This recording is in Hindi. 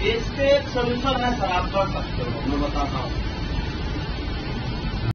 इससे एक सोल्यूशन है सर, आप कर सकते हो, मैं बताता हूँ।